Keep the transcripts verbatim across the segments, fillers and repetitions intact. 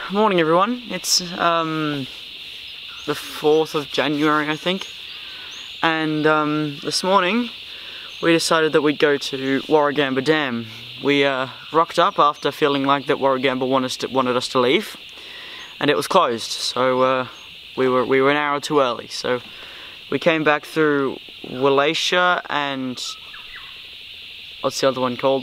morning everyone. It's um, the fourth of January, I think, and um, this morning we decided that we'd go to Warragamba Dam. We uh, rocked up after feeling like that Warragamba wanted us to, wanted us to leave, and it was closed, so uh, we were we were an hour too early. So we came back through Wallachia and what's the other one called?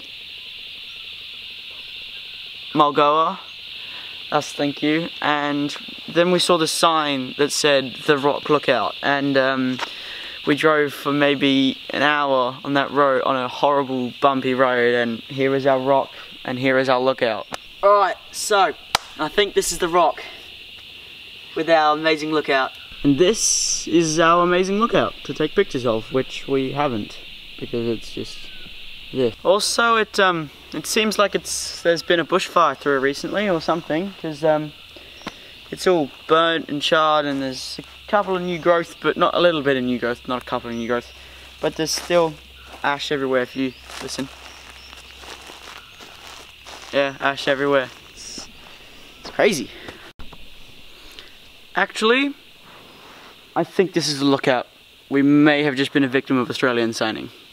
Mulgoa. Us, thank you. And then we saw the sign that said the Rock Lookout, and um, we drove for maybe an hour on that road, on a horrible bumpy road, and here is our rock and here is our lookout. Alright, so I think this is the rock with our amazing lookout, and this is our amazing lookout to take pictures of, which we haven't because it's just this. Also, it um it seems like it's there's been a bushfire through it recently or something, because um it's all burnt and charred, and there's a couple of new growth, but not a little bit of new growth, not a couple of new growth, but there's still ash everywhere if you listen. Yeah, ash everywhere. It's, it's crazy. Actually, I think this is the lookout. We may have just been a victim of Australian signing.